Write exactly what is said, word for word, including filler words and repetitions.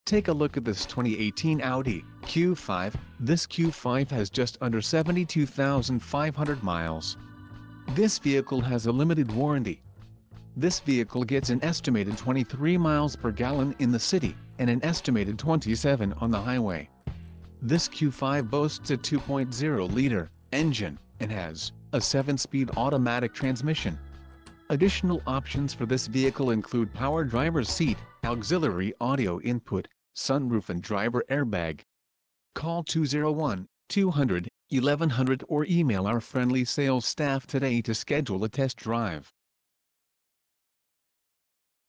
Take a look at this twenty eighteen Audi Q five. This Q five has just under seventy-two thousand five hundred miles. This vehicle has a limited warranty. This vehicle gets an estimated twenty-three miles per gallon in the city, and an estimated twenty-seven on the highway. This Q five boasts a two point oh liter engine, and has a seven-speed automatic transmission. Additional options for this vehicle include power driver's seat, auxiliary audio input, sunroof and driver airbag. Call two oh one, two hundred, eleven hundred or email our friendly sales staff today to schedule a test drive.